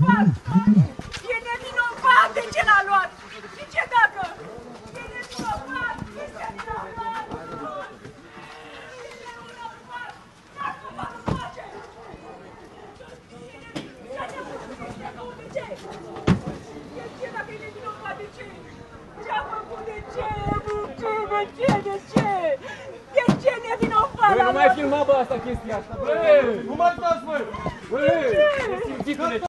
nevinovat! E nevinovat! De ce l-a luat? Și ce dacă? E nevinovat! Este nevinovat! E nevinovat! Dați-vă în pace! De ce? De ce dacă e nevinovat? De ce? Ce-a făcut? De ce? De ce? De ce nevinovat? Băi, nu mai filma, bă, asta chestia asta, băi! Nu mai dați, băi! Băi! Simțitule!